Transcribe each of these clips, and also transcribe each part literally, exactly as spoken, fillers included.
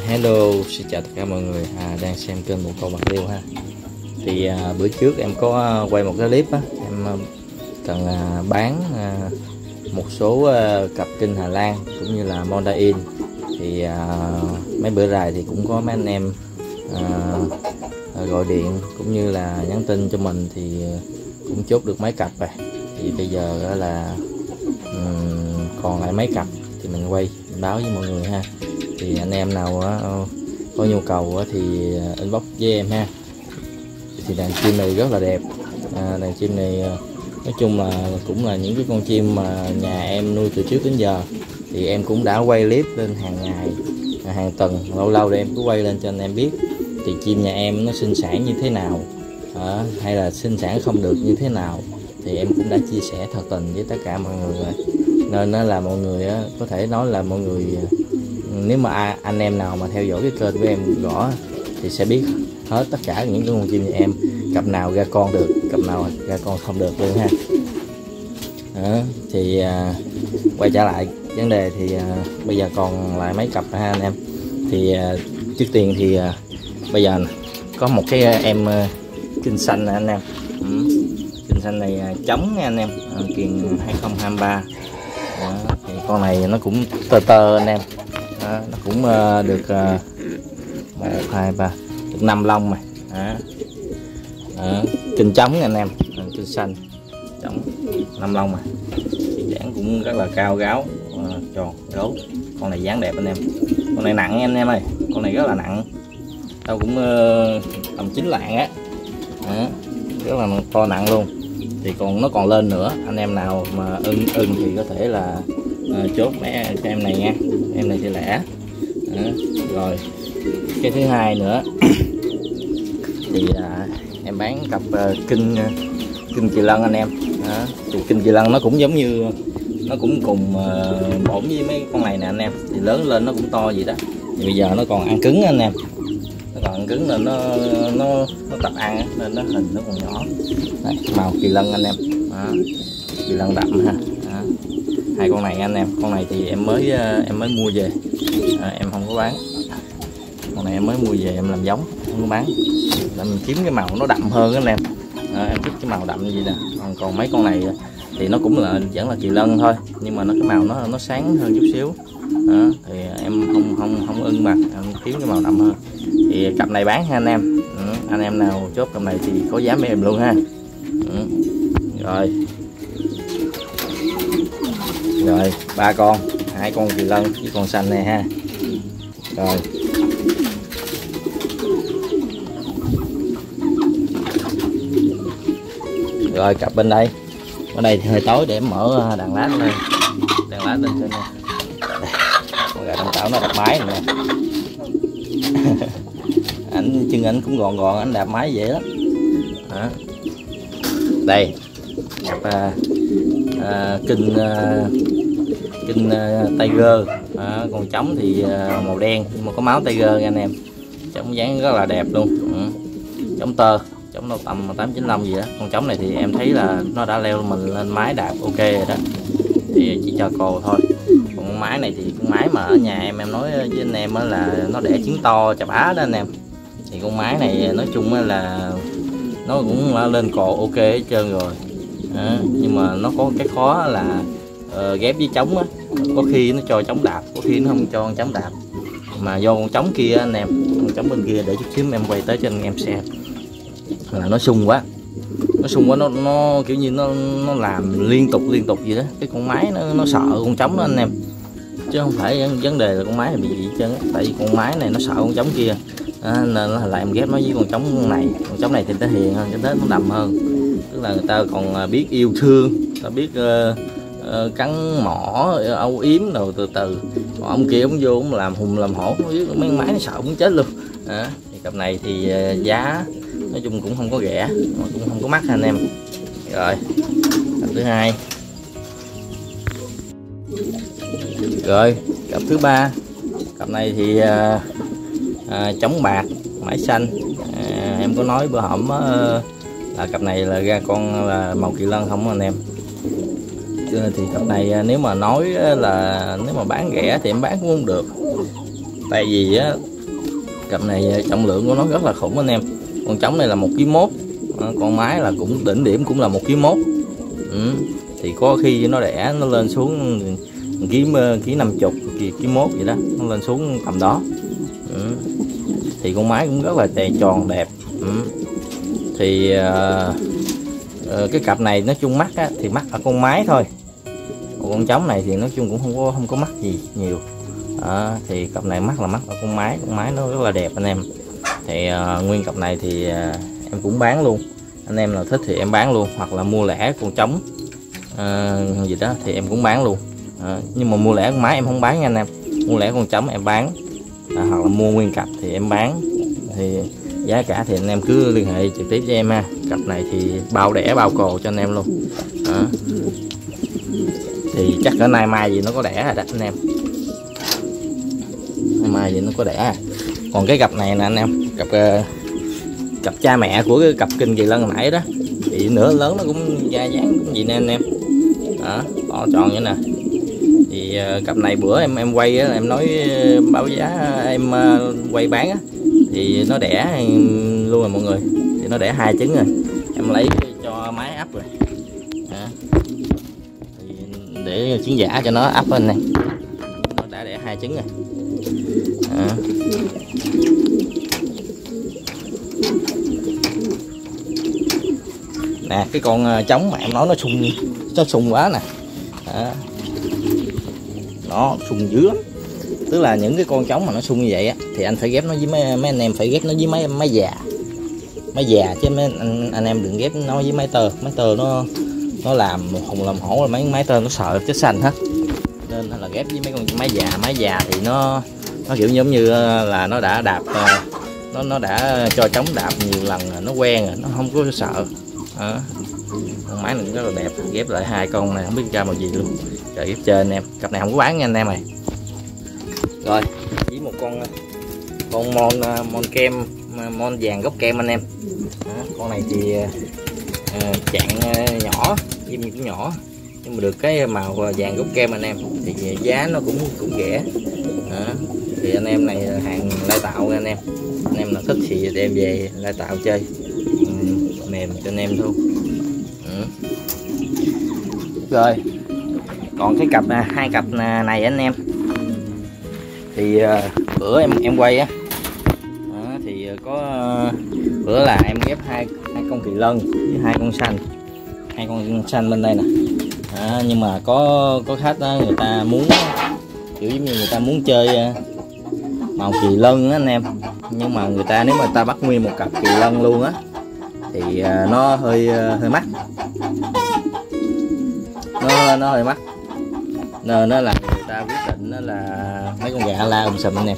Hello, xin chào tất cả mọi người à, đang xem kênh Bồ Câu Bạc Liêu ha. Thì à, bữa trước em có quay một cái clip á, em cần à, bán à, một số à, cặp kinh Hà Lan cũng như là Mondain. Thì à, mấy bữa dài thì cũng có mấy anh em à, gọi điện cũng như là nhắn tin cho mình thì cũng chốt được mấy cặp rồi. Thì bây giờ là um, còn lại mấy cặp thì mình quay mình báo với mọi người ha. Thì anh em nào có nhu cầu thì inbox với em ha. Thì đàn chim này rất là đẹp, à, đàn chim này nói chung là cũng là những cái con chim mà nhà em nuôi từ trước đến giờ. Thì em cũng đã quay clip lên hàng ngày, hàng tuần, lâu lâu để em cứ quay lên cho anh em biết thì chim nhà em nó sinh sản như thế nào, à, hay là sinh sản không được như thế nào. Thì em cũng đã chia sẻ thật tình với tất cả mọi người rồi, nên nó là mọi người á, có thể nói là mọi người nếu mà anh em nào mà theo dõi cái kênh của em rõ thì sẽ biết hết tất cả những cái con chim nhà em, cặp nào ra con được, cặp nào ra con không được luôn ha. Đó, thì à, quay trở lại vấn đề thì à, bây giờ còn lại mấy cặp ha anh em. Thì à, trước tiên thì à, bây giờ có một cái em à, kinh xanh nè anh em. Ừ. Kinh xanh này à, trống nha anh em, à, kiền hai không hai ba. Đó, thì con này nó cũng tơ tơ anh em. Đó, nó cũng uh, được uh, một, hai, ba, được năm lông này. Đó. Đó, kinh trống nha anh em, kinh xanh trống năm lông này, dáng cũng rất là cao ráo, uh, tròn rốt. Con này dáng đẹp anh em, con này nặng nha anh em ơi, con này rất là nặng, đâu cũng uh, tầm chín lạng á. Đó, rất là to nặng luôn. Thì còn nó còn lên nữa, anh em nào mà ưng ưng thì có thể là uh, chốt mẹ cho em này nha, em này thì lẻ. Đó. Rồi cái thứ hai nữa thì à, em bán cặp uh, kinh uh, kinh kỳ lân anh em. Đó. Thì kinh kỳ lân nó cũng giống như nó cũng cùng uh, bổn với mấy con này nè anh em, thì lớn lên nó cũng to vậy đó. Thì bây giờ nó còn ăn cứng anh em, nó còn ăn cứng nên nó nó nó tập ăn nên nó hình nó còn nhỏ. Đấy, màu kỳ lân anh em. Đó. Kỳ lân đậm ha. Đó. Hai con này anh em, con này thì em mới em mới mua về, à, em không có bán. Con này em mới mua về em làm giống, không có bán, để mình kiếm cái màu nó đậm hơn anh em. À, em thích cái màu đậm như vậy nè. Còn, còn mấy con này thì nó cũng là vẫn là kỳ lân thôi, nhưng mà nó cái màu nó nó sáng hơn chút xíu. Đó, thì em không không không ưng mà em kiếm cái màu đậm hơn. Thì cặp này bán ha anh em. Ừ, anh em nào chốt cặp này thì có giá mấy em luôn ha. Ừ. Rồi rồi ba con, hai con kỳ lân với con xanh này ha. Rồi rồi cặp bên đây, ở đây thì hơi tối để em mở đèn led lên, đèn led lên cho nè. Con gà đông tảo nó đạp máy nè. Ảnh chân ảnh cũng gọn gọn, ảnh đạp máy dễ lắm. Đó. Đây cặp à, à, kinh à, kinh uh, tiger. À, còn trống thì uh, màu đen nhưng mà có máu tiger nha anh em, trống dáng rất là đẹp luôn. Ừ. Trống tơ, trống đâu tầm tám chín lăm gì đó. Con trống này thì em thấy là nó đã leo mình lên mái đạp ok rồi đó, thì chỉ chờ cồ thôi. Còn con mái này thì con mái mà ở nhà em em nói với anh em là nó đẻ trứng to chà bá đó anh em. Thì con mái này nói chung là nó cũng lên cồ ok hết trơn rồi. À, nhưng mà nó có cái khó là uh, ghép với trống á, có khi nó cho trống đạp, có khi nó không cho con trống đạp. Mà do con trống kia anh em, con trống bên kia để chút xíu em quay tới cho anh em xem, là nó sung quá, nó sung quá, nó nó kiểu như nó nó làm liên tục liên tục gì đó. Cái con mái nó nó sợ con trống đó anh em, chứ không phải vấn đề là con mái này bị gì hết trơn á. Tại vì con mái này nó sợ con trống kia, à, nên là em ghép nó với con trống này. Con trống này thì nó hiền hơn, cái tết nó đậm hơn, tức là người ta còn biết yêu thương, ta biết uh, uh, cắn mỏ âu yếm đồ từ từ. Còn ông kia ông vô ông làm hùng làm hổ, mấy con máy nó sợ muốn chết luôn. À, thì cặp này thì uh, giá nói chung cũng không có rẻ mà cũng không có mắc anh em. Rồi cặp thứ hai. Rồi cặp thứ ba, cặp này thì uh, uh, trống bạc mái xanh. À, em có nói bữa hổm uh, là cặp này là ra con là màu kỳ lân không anh em. Thì cặp này nếu mà nói là nếu mà bán rẻ thì em bán cũng không được, tại vì á, Cặp này trọng lượng của nó rất là khủng anh em. Con trống này là một ký mốt, con mái là cũng đỉnh điểm cũng là một ký mốt. Ừ. Thì có khi nó đẻ nó lên xuống ký ký năm chục ký, ký mốt vậy đó, nó lên xuống tầm đó. Ừ. Thì con mái cũng rất là tè tròn đẹp. Ừ. Thì uh, uh, cái cặp này nói chung mắc á, thì mắc ở con mái thôi. Còn con trống này thì nói chung cũng không có không có mắc gì nhiều. À, thì cặp này mắc là mắc ở con mái, con mái nó rất là đẹp anh em. Thì uh, nguyên cặp này thì uh, em cũng bán luôn. Anh em nào thích thì em bán luôn, hoặc là mua lẻ con trống uh, gì đó thì em cũng bán luôn. À, nhưng mà mua lẻ con mái em không bán nha anh em. Mua lẻ con trống em bán, à, hoặc là mua nguyên cặp thì em bán. Thì giá cả thì anh em cứ liên hệ trực tiếp với em ha. Cặp này thì bao đẻ bao cồ cho anh em luôn. À. Thì chắc ở nay mai gì nó có đẻ rồi đó anh em. Nay mai gì nó có đẻ. Còn cái cặp này nè anh em, cặp uh, cặp cha mẹ của cái cặp kinh kỳ lân hồi nãy đó, thì nửa lớn nó cũng da dáng cũng gì nè anh em. Đó, to tròn như nè. Thì uh, cặp này bữa em em quay á, em nói báo giá em uh, quay bán á, thì nó đẻ luôn rồi mọi người. Thì nó đẻ hai trứng rồi, em lấy cho máy ấp rồi. Đó. Thì để chiến giả cho nó ấp lên này, nó đã đẻ hai trứng rồi. Đó. Nè cái con trống mà em nói nó sung, nó sung quá nè. Đó. Nó sung dữ lắm. Tức là những cái con trống mà nó sung như vậy á, thì anh phải ghép nó với mấy, mấy anh em phải ghép nó với mấy máy già, máy già chứ mấy anh, anh em đừng ghép nó với máy tơ. Máy tơ nó nó làm hùng làm hổ, là mấy máy tơ nó sợ chết xanh hết, nên là ghép với mấy con máy già. Máy già thì nó nó kiểu giống như là nó đã đạp, nó nó đã cho trống đạp nhiều lần rồi, nó quen rồi, nó không có sợ. Đó. Con máy này rất là đẹp. Ghép lại hai con này không biết ra màu gì luôn. Trời, ghép trên anh em. Cặp này không có bán nha anh em này. Rồi với một con con mon mon kem, mon vàng gốc kem anh em. Đó, con này thì uh, chạng uh, nhỏ, diêm cũng nhỏ, nhưng mà được cái màu vàng gốc kem anh em, thì giá nó cũng cũng rẻ. Đó, thì anh em này hàng lai tạo anh em. Anh em nào thích thì đem về lai tạo chơi, uhm, mềm cho anh em thôi. Ừ. Rồi còn cái cặp hai cặp này anh em, thì uh, bữa em em quay á, thì có uh, bữa là em ghép hai hai con kỳ lân với hai con xanh, hai con xanh bên đây nè. À, nhưng mà có có khách đó, người ta muốn kiểu giống như người ta muốn chơi uh, màu kỳ lân á anh em, nhưng mà người ta nếu mà người ta bắt nguyên một cặp kỳ lân luôn á thì uh, nó hơi uh, hơi mắc, nó nó hơi mắc, nên nó là người ta quyết định đó là mấy con gà la um sùm anh em.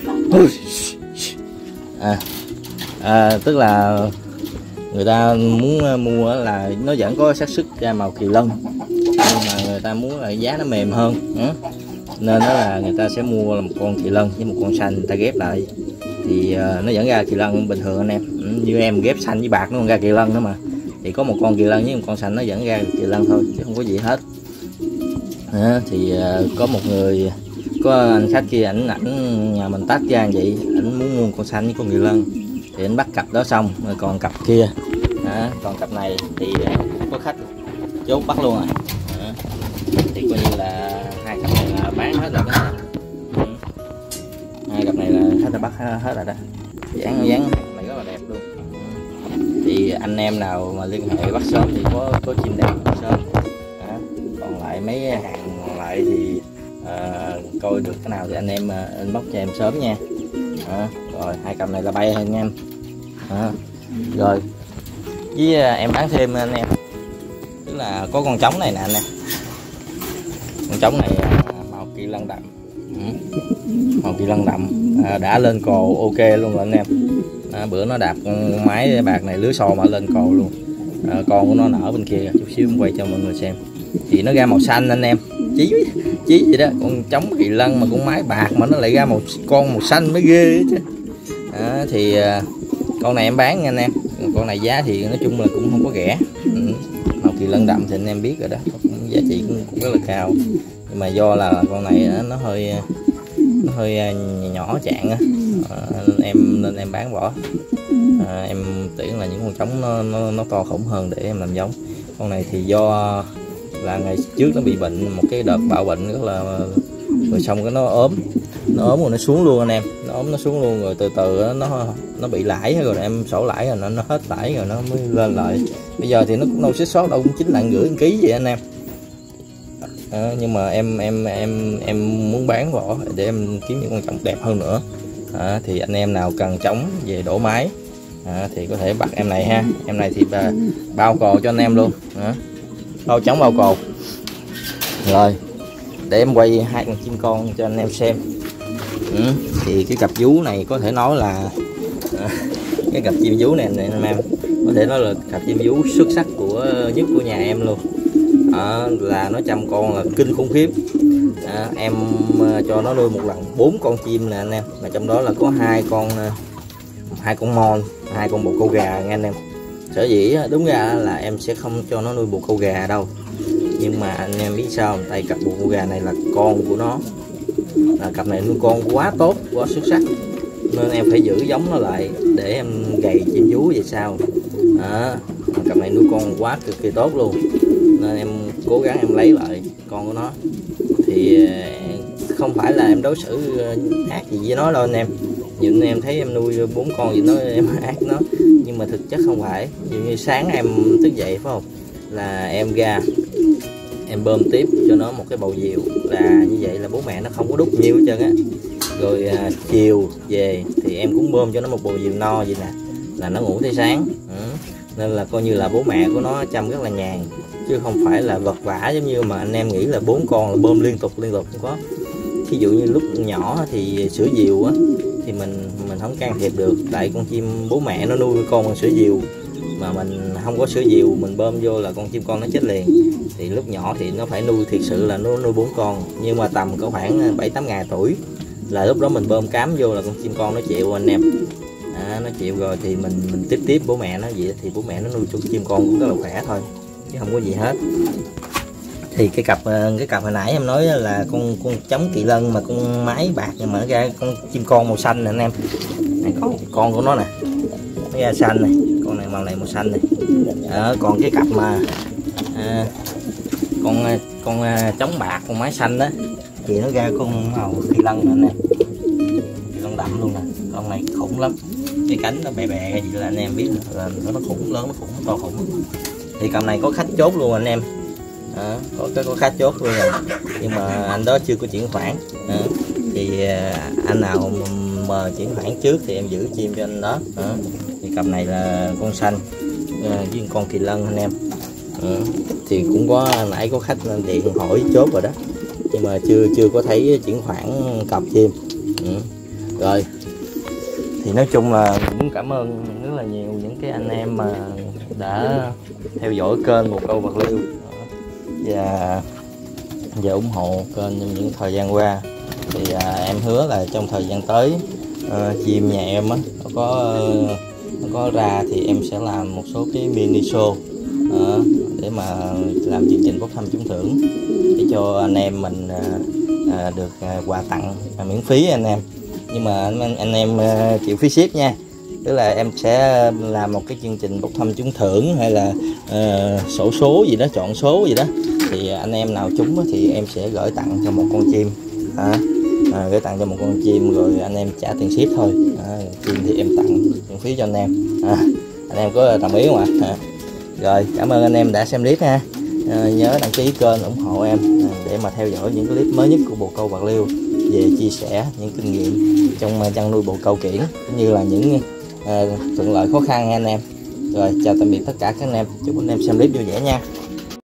À, à, tức là người ta muốn mua là nó vẫn có xác suất ra màu kỳ lân, nhưng mà người ta muốn là giá nó mềm hơn. Ừ. Nên đó là người ta sẽ mua là một con kỳ lân với một con xanh, người ta ghép lại thì uh, nó vẫn ra kỳ lân bình thường anh em. Ừ, như em ghép xanh với bạc nó còn ra kỳ lân nữa mà, thì có một con kỳ lân với một con xanh nó vẫn ra kỳ lân thôi chứ không có gì hết. À, thì uh, có một người, có anh khách kia ảnh ảnh nhà mình tách ra vậy, ảnh muốn mua con xanh với con kỳ lân thì anh bắt cặp đó xong rồi còn cặp kia. À, còn cặp này thì cũng có khách chốt bắt luôn rồi. À, thì coi như là hai cặp này là bán hết rồi đó. Ừ. Hai cặp này là khách đã bắt hết rồi đó. Dáng dáng này rất là đẹp luôn. Ừ. Thì anh em nào mà liên hệ bắt sớm thì có có chim đẹp bắt sớm. À, còn lại mấy hàng còn lại thì À, coi được cái nào thì anh em uh, inbox cho em sớm nha. À, rồi hai cặp này là bay anh em. À, rồi với uh, em bán thêm anh em, tức là có con trống này nè anh em. Con trống này uh, màu kỳ lân đậm. Ừ. Màu kỳ lân đậm, à, đã lên cồ ok luôn rồi anh em. À, bữa nó đạp con máy bạc này lưới xò mà lên cồ luôn. À, con của nó nở bên kia, chút xíu em quay cho mọi người xem. Thì nó ra màu xanh anh em, chí chí vậy đó. Con trống kỳ lân mà con mái bạc mà nó lại ra một con màu xanh mới ghê chứ. À, thì uh, con này em bán nha anh em. Con này giá thì nói chung là cũng không có rẻ. Ừ. Màu kỳ lân đậm thì anh em biết rồi đó, giá trị cũng, cũng rất là cao, nhưng mà do là con này nó hơi nó hơi nhỏ chạng á. À, em em nên em bán vỏ. À, em tuyển là những con trống nó, nó, nó to khủng hơn để em làm giống. Con này thì do là ngày trước nó bị bệnh một cái đợt bạo bệnh rất là, rồi xong cái nó ốm nó ốm rồi nó xuống luôn anh em, nó ốm nó xuống luôn rồi từ từ nó nó bị lãi rồi em sổ lãi rồi nó, nó hết lãi rồi nó mới lên lại. Bây giờ thì nó cũng đâu xích sót đâu, cũng chín lạng rưỡi ký vậy anh em. À, nhưng mà em em em em muốn bán vỏ để em kiếm những con trống đẹp hơn nữa. À, thì anh em nào cần trống về đổ máy à, thì có thể bắt em này ha. Em này thì bà, bao cò cho anh em luôn. À, bao trống bao cò. Rồi để em quay hai con chim con cho anh em xem. Ừ, thì cái cặp vú này có thể nói là à, cái cặp chim vú này anh em có thể nói là cặp chim vú xuất sắc của nhất của nhà em luôn. À, là nó chăm con là kinh khủng khiếp. À, em cho nó nuôi một lần bốn con chim nè anh em, mà trong đó là có hai con hai con mon, hai con bồ câu gà nghe anh em. Sở dĩ đúng ra là em sẽ không cho nó nuôi bồ câu gà đâu, nhưng mà anh em biết sao, tại cặp bồ câu gà này là con của nó, là cặp này nuôi con quá tốt, quá xuất sắc, nên em phải giữ giống nó lại để em gầy chim vú về sau. À, cặp này nuôi con quá cực kỳ tốt luôn, nên em cố gắng em lấy lại con của nó. Thì không phải là em đối xử ác gì với nó đâu anh em. Nhiều anh em thấy em nuôi bốn con gì nó em ác nó, nhưng mà thực chất không phải. Ví dụ như sáng em thức dậy phải không, là em ra em bơm tiếp cho nó một cái bầu diều, là như vậy là bố mẹ nó không có đút nhiều hết trơn á. Rồi à, chiều về thì em cũng bơm cho nó một bầu diều no vậy nè, là nó ngủ tới sáng. Ừ. Nên là coi như là bố mẹ của nó chăm rất là nhàn, chứ không phải là vật vã giống như mà anh em nghĩ là bốn con là bơm liên tục liên tục, không có. Ví dụ như lúc nhỏ thì sữa diều á thì mình mình không can thiệp được, tại con chim bố mẹ nó nuôi con bằng sữa diều, mà mình không có sữa diều mình bơm vô là con chim con nó chết liền. Thì lúc nhỏ thì nó phải nuôi thiệt sự là nó nuôi bốn con, nhưng mà tầm có khoảng bảy tám ngày tuổi là lúc đó mình bơm cám vô là con chim con nó chịu anh em. À, nó chịu rồi thì mình mình tiếp tiếp bố mẹ nó vậy, thì bố mẹ nó nuôi con chim con cũng rất là khỏe thôi, chứ không có gì hết. Thì cái cặp cái cặp hồi nãy em nói là con con trống kỳ lân mà con mái bạc, nhưng mà nó ra con chim con màu xanh nè anh em. Này con con của nó nè, nó ra xanh này, con này màu này màu xanh này. À, còn cái cặp mà à, con con trống bạc con mái xanh đó thì nó ra con màu kỳ lân nè anh em, kỳ lân đậm luôn nè. Con này khủng lắm, cái cánh nó bè bè gì là anh em biết là nó khủng, lớn nó khủng, nó to khủng. Thì cặp này có khách chốt luôn anh em. À, có cái có khách chốt luôn rồi, nhưng mà anh đó chưa có chuyển khoản. À, thì anh nào mà chuyển khoản trước thì em giữ chim cho anh đó. À, thì cặp này là con xanh à, với con kỳ lân anh em. À, thì cũng có nãy có khách điện hỏi chốt rồi đó, nhưng mà chưa chưa có thấy chuyển khoản cặp chim. Ừ. Rồi thì nói chung là cũng cảm ơn rất là nhiều những cái anh em mà đã theo dõi kênh Bồ Câu Bạc Liêu và và ủng hộ kênh trong những thời gian qua. Thì à, em hứa là trong thời gian tới à, chim nhà em á nó có nó có ra thì em sẽ làm một số cái mini show à, để mà làm chương trình bốc thăm trúng thưởng để cho anh em mình à, à, được à, quà tặng à, miễn phí anh em. Nhưng mà anh, anh em à, chịu phí ship nha, tức là em sẽ làm một cái chương trình bốc thăm trúng thưởng hay là uh, sổ số gì đó, chọn số gì đó, thì anh em nào trúng thì em sẽ gửi tặng cho một con chim. À, à, gửi tặng cho một con chim rồi anh em trả tiền ship thôi. À, chim thì em tặng miễn phí cho anh em. À, anh em có đồng ý không ạ? À? Rồi cảm ơn anh em đã xem clip nha. À, nhớ đăng ký kênh ủng hộ em à, để mà theo dõi những clip mới nhất của Bồ Câu Bạc Liêu về chia sẻ những kinh nghiệm trong chăn nuôi bồ câu kiển cũng như là những à, thuận lợi khó khăn nha anh em. Rồi chào tạm biệt tất cả các anh em, chúc anh em xem clip vui vẻ nha.